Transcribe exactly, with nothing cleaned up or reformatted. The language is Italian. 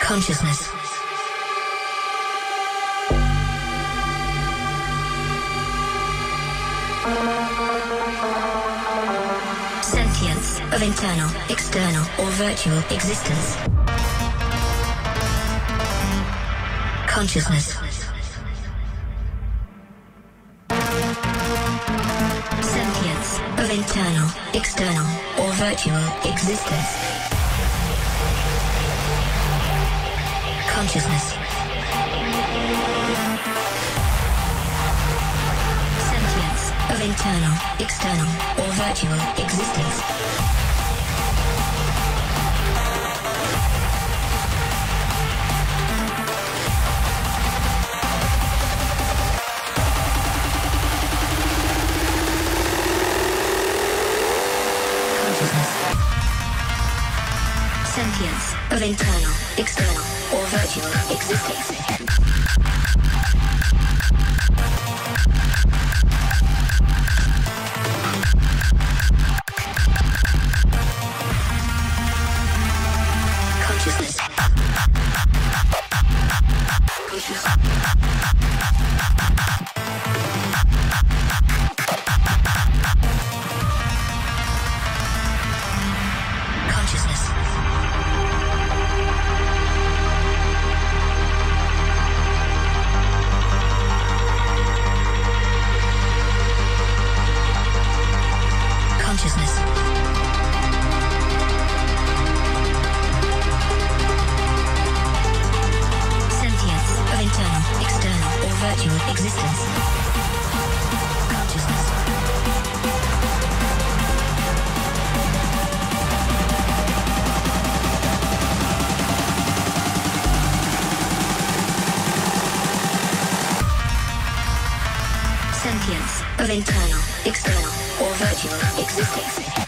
Consciousness. Sentience of internal, external, or virtual existence. Consciousness. Sentience of internal, external, or virtual existence. Consciousness. Sentience of internal, external, or virtual existence. Sentience of internal, external, or virtual existence. Consciousness. Consciousness. Existence. Consciousness. Sentience of internal, external, or virtual existence.